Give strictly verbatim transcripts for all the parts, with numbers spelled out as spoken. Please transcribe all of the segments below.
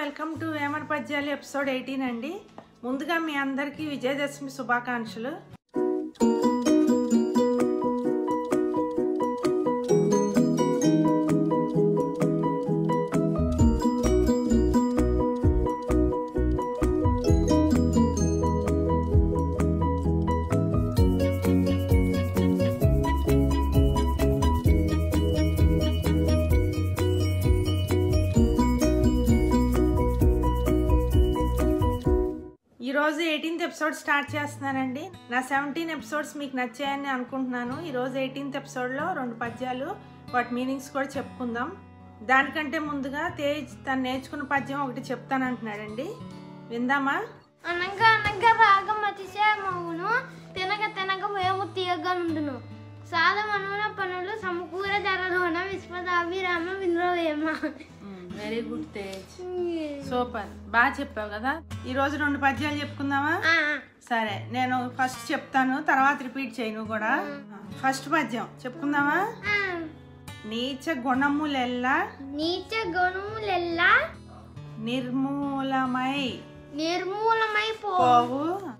Welcome to Vemana పద్యాలు episode eighteen అండి. ముందుగా మీ అందరికీ విజయదశమి శుభాకాంక్షలు. ఈరోజు ఎయిటీన్త్ ఎపిసోడ్ స్టార్ట్ చేస్తున్నానండి. నా సెవెంటీన్ ఎపిసోడ్స్ మీకు నచ్చాయని అనుకుంటున్నాను. ఈరోజు ఎయిటీన్త్ ఎపిసోడ్లో రెండు పద్యాలు వాటి మీనింగ్స్ కూడా చెప్పుకుందాం. దానికంటే ముందుగా తేజ్ తను నేర్చుకున్న పద్యం ఒకటి చెప్తానంటున్నాడండి, విందామా? అనగా అనగా రాగం అతిశయమవును, తినగ తినగ వేము తీయగా నుండును, సాధమనున పనులు సమకూర ధరలోన విశ్వదాభిరామ వినురవేమ. వెరీ గుడ్ తేజ్, సూపర్, బాగా చెప్పావు కదా. ఈరోజు రెండు పద్యాలు చెప్పుకుందామా? సరే, నేను ఫస్ట్ చెప్తాను, తర్వాత రిపీట్ చేయను కూడా. ఫస్ట్ పద్యం చెప్పుకుందామా? నీచ గుణములెల్లా నీచ గుణములెల్లా నిర్మూలమై నిర్మూలమై పోవు,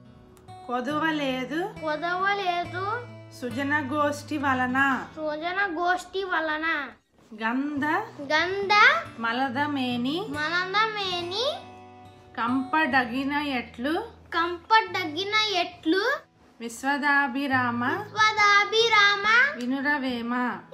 కొదవలేదు కొదవలేదు సుజన గోష్ఠి వలన సుజన గోష్ఠి వలన గంధ గంధ మలదమేని మలదమేని కంపడగిన ఎట్లు కంపడగిన ఎట్లు విశ్వదాభిరామ విశ్వదాభిరామ వినురవేమ.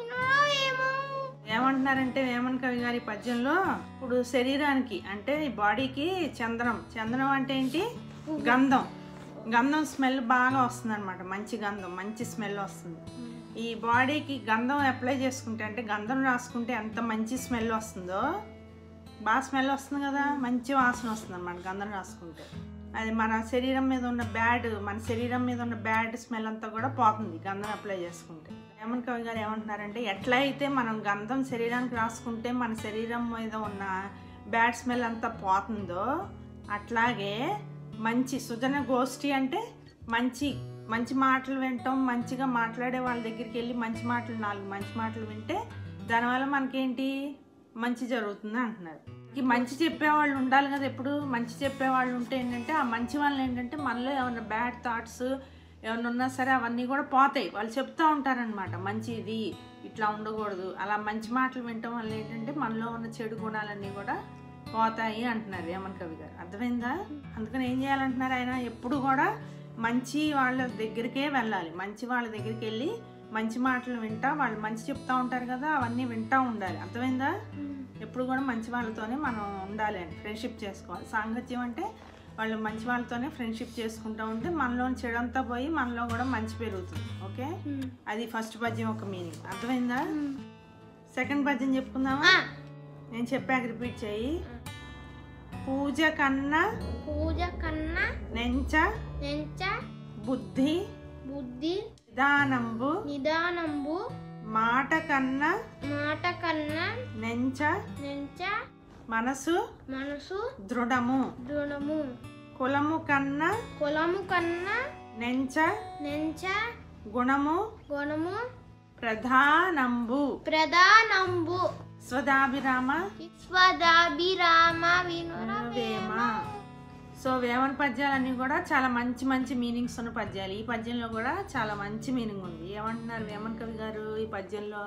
ఏమంటున్నారంటే వేమన కవి గారి పద్యంలో, ఇప్పుడు శరీరానికి అంటే ఈ బాడీకి చందనం, చందనం అంటే ఏంటి? గంధం. గంధం స్మెల్ బాగా వస్తుంది అనమాట, మంచి గంధం, మంచి స్మెల్ వస్తుంది. ఈ బాడీకి గంధం అప్లై చేసుకుంటే, అంటే గంధం రాసుకుంటే ఎంత మంచి స్మెల్ వస్తుందో, బాగా స్మెల్ వస్తుంది కదా, మంచి వాసన వస్తుంది అనమాట గంధం రాసుకుంటే. అది మన శరీరం మీద ఉన్న బ్యాడ్ మన శరీరం మీద ఉన్న బ్యాడ్ స్మెల్ అంతా కూడా పోతుంది గంధం అప్లై చేసుకుంటే. వేమన కవి గారు ఏమంటున్నారంటే, ఎట్లా అయితే మనం గంధం శరీరానికి రాసుకుంటే మన శరీరం మీద ఉన్న బ్యాడ్ స్మెల్ అంతా పోతుందో, అట్లాగే మంచి సుజన గోష్ఠి అంటే మంచి మంచి మాటలు వింటాం, మంచిగా మాట్లాడే వాళ్ళ దగ్గరికి వెళ్ళి మంచి మాటలు, నాలుగు మంచి మాటలు వింటే దానివల్ల మనకేంటి మంచి జరుగుతుంది అంటున్నారు. ఈ మంచి చెప్పేవాళ్ళు ఉండాలి కదా, ఎప్పుడు మంచి చెప్పేవాళ్ళు ఉంటే ఏంటంటే, ఆ మంచి వాళ్ళు ఏంటంటే మనలో ఏమన్నా బ్యాడ్ థాట్స్ ఏమన్నా ఉన్నా సరే అవన్నీ కూడా పోతాయి. వాళ్ళు చెప్తూ ఉంటారనమాట, మంచిది ఇట్లా ఉండకూడదు, అలా మంచి మాటలు వినటం వల్ల ఏంటంటే మనలో ఉన్న చెడు గుణాలన్నీ కూడా పోతాయి అంటున్నారు వేమన కవి గారు. అర్థమైందా? అందుకని ఏం చేయాలంటున్నారు ఆయన, ఎప్పుడు కూడా మంచి వాళ్ళ దగ్గరికే వెళ్ళాలి, మంచి వాళ్ళ దగ్గరికి వెళ్ళి మంచి మాటలు వింటా, వాళ్ళు మంచి చెప్తా ఉంటారు కదా, అవన్నీ వింటూ ఉండాలి. అర్థమైందా? ఎప్పుడు కూడా మంచి వాళ్ళతోనే మనం ఉండాలి అని, ఫ్రెండ్షిప్ చేసుకోవాలి. సాంగత్యం అంటే వాళ్ళు మంచి వాళ్ళతోనే ఫ్రెండ్షిప్ చేసుకుంటూ ఉంటే మనలో చెడంతా పోయి మనలో కూడా మంచి పెరుగుతుంది. ఓకే, అది ఫస్ట్ పద్యం ఒక మీనింగ్. అర్థమైందా? సెకండ్ పద్యం చెప్పుకుందామా? నేను చెప్పాక రిపీట్ చేయి. పూజ కన్నా పూజ కన్నా నెంచ నెంచ బుద్ధి బుద్ధి నిదానంబు నిదానంబు మాట కన్నా మాట కన్నా నెంచ నెంచ మనసు మనసు దృఢము, దృఢము కులము కన్నా కులము కన్నా నెంచ నెంచ గుణము గుణము ప్రధానంబు ప్రధానంబు స్వదాభిరామ స్వదాభిరామ వినురవేమ. సో వేమన పద్యాలన్నీ కూడా చాలా మంచి మంచి మీనింగ్స్ ఉన్న పద్యాలు. ఈ పద్యంలో కూడా చాలా మంచి మీనింగ్ ఉంది. ఏమంటున్నారు వేమన కవి గారు ఈ పద్యంలో?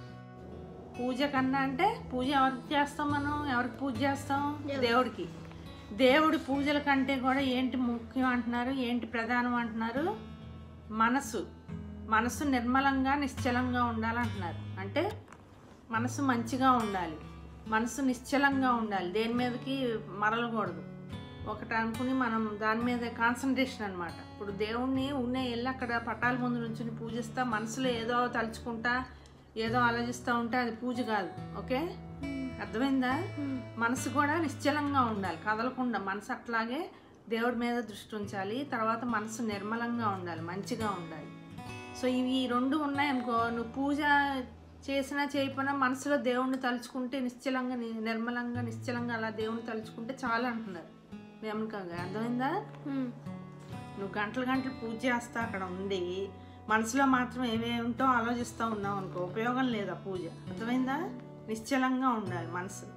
పూజ కన్నా అంటే, పూజ ఎవరికి చేస్తాం మనం? ఎవరికి పూజ చేస్తాం? దేవుడికి. దేవుడి పూజల కంటే కూడా ఏంటి ముఖ్యం అంటున్నారు, ఏంటి ప్రధానం అంటున్నారు? మనసు. మనసు నిర్మలంగా నిశ్చలంగా ఉండాలంటున్నారు. అంటే మనసు మంచిగా ఉండాలి, మనసు నిశ్చలంగా ఉండాలి, దేని మీదకి మరలకూడదు. ఒకటి అనుకుని మనం దాని మీద కాన్సన్ట్రేషన్ అనమాట. ఇప్పుడు దేవుణ్ణి ఉన్నే వెళ్ళి అక్కడ పటాల ముందు నుంచి పూజిస్తా, మనసులో ఏదో తలుచుకుంటా ఏదో ఆలోచిస్తూ ఉంటే అది పూజ కాదు. ఓకే, అర్థమైందా? మనసు కూడా నిశ్చలంగా ఉండాలి, కదలకుండా మనసు అట్లాగే దేవుడి మీద దృష్టి ఉంచాలి. తర్వాత మనసు నిర్మలంగా ఉండాలి, మంచిగా ఉండాలి. సో ఇవి రెండు ఉన్నాయనుకో, నువ్వు పూజ చేసినా చేయకపోయినా మనసులో దేవుణ్ణి తలుచుకుంటే నిశ్చలంగా నిర్మలంగా నిశ్చలంగా అలా దేవుణ్ణి తలుచుకుంటే చాలా అంటున్నారు వేమన కవి గారు. అర్థమైందా? నువ్వు గంటలు గంటలు పూజ చేస్తా అక్కడ ఉండి మనసులో మాత్రం ఏమేమిటో ఆలోచిస్తూ ఉన్నావు అనుకో, ఉపయోగం లేదు ఆ పూజ. అర్థమైందా? నిశ్చలంగా ఉండాలి మనసు.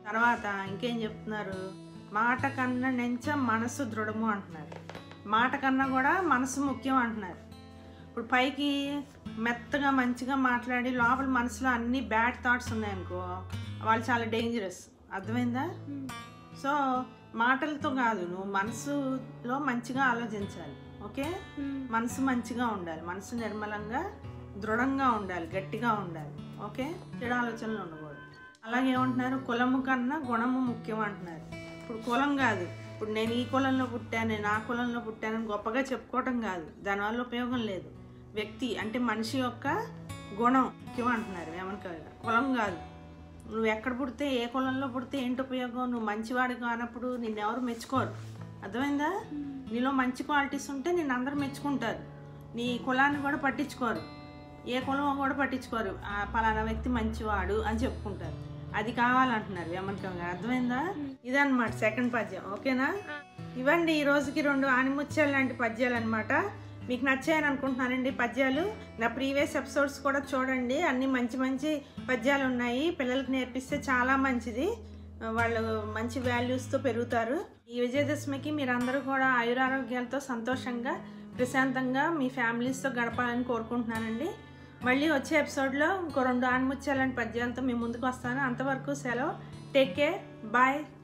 తర్వాత ఇంకేం చెప్తున్నారు, మాట కన్నా నెంచ మనసు దృఢము అంటున్నారు. మాట కన్నా కూడా మనసు ముఖ్యం అంటున్నారు. ఇప్పుడు పైకి మెత్తగా మంచిగా మాట్లాడి లోపల మనసులో అన్ని బ్యాడ్ థాట్స్ ఉన్నాయనుకో, వాళ్ళు చాలా డేంజరస్. అర్థమైందా? సో మాటలతో కాదు, నువ్వు మనసులో మంచిగా ఆలోచించాలి. ఓకే, మనసు మంచిగా ఉండాలి, మనసు నిర్మలంగా దృఢంగా ఉండాలి, గట్టిగా ఉండాలి. ఓకే, చెడు ఆలోచనలు ఉండకూడదు. అలాగే ఏమంటున్నారు, కులము కన్నా గుణము ముఖ్యం అంటున్నారు. ఇప్పుడు కులం కాదు, ఇప్పుడు నేను ఈ కులంలో పుట్టాను, నేను ఆ కులంలో పుట్టానని గొప్పగా చెప్పుకోవటం కాదు, దానివల్ల ఉపయోగం లేదు. వ్యక్తి అంటే మనిషి యొక్క గుణం ముఖ్యం అంటున్నారు వేమన కవి గారు. కులం కాదు, నువ్వు ఎక్కడ పుడితే ఏ కులంలో పుడితే ఏంటి ఉపయోగం? నువ్వు మంచివాడు కానప్పుడు నిన్నెవరు మెచ్చుకోరు. అర్థమైందా? నీలో మంచి క్వాలిటీస్ ఉంటే నిన్ను అందరూ మెచ్చుకుంటారు, నీ కులాన్ని కూడా పట్టించుకోరు, ఏ కులం కూడా పట్టించుకోరు. పలానా వ్యక్తి మంచివాడు అని చెప్పుకుంటారు. అది కావాలంటున్నారు వేమన కవి గారు. అర్థమైందా? ఇదన్నమాట సెకండ్ పద్యం. ఓకేనా? ఇవ్వండి ఈ రోజుకి రెండు ఆనిముత్యాలు లాంటి పద్యాలు అనమాట. మీకు నచ్చాయని అనుకుంటున్నానండి పద్యాలు. నా ప్రీవియస్ ఎపిసోడ్స్ కూడా చూడండి, అన్ని మంచి మంచి పద్యాలు ఉన్నాయి. పిల్లలకి నేర్పిస్తే చాలా మంచిది, వాళ్ళు మంచి వాల్యూస్తో పెరుగుతారు. ఈ విజయదశమికి మీరందరూ కూడా ఆయురారోగ్యాలతో సంతోషంగా ప్రశాంతంగా మీ ఫ్యామిలీస్తో గడపాలని కోరుకుంటున్నానండి. మళ్ళీ వచ్చే ఎపిసోడ్లో ఇంకో రెండు ఆనిముత్యాలు లాంటి పద్యాలతో మీ ముందుకు వస్తాను. అంతవరకు సెలవు. Take care, bye.